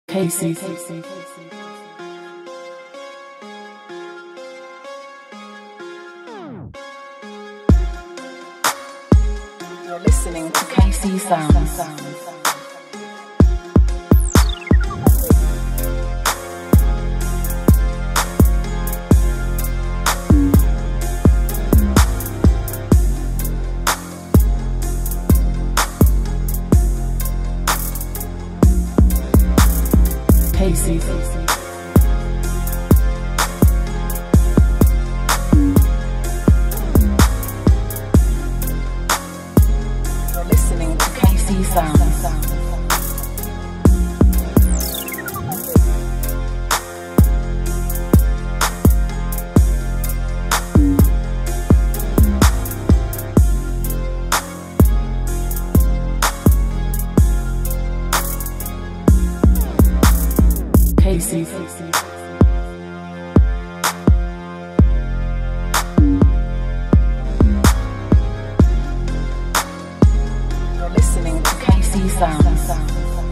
Casey. You're listening to KC Sounds. Casey. You're listening to KC Sounds. Casey. You're listening to KC Sounds.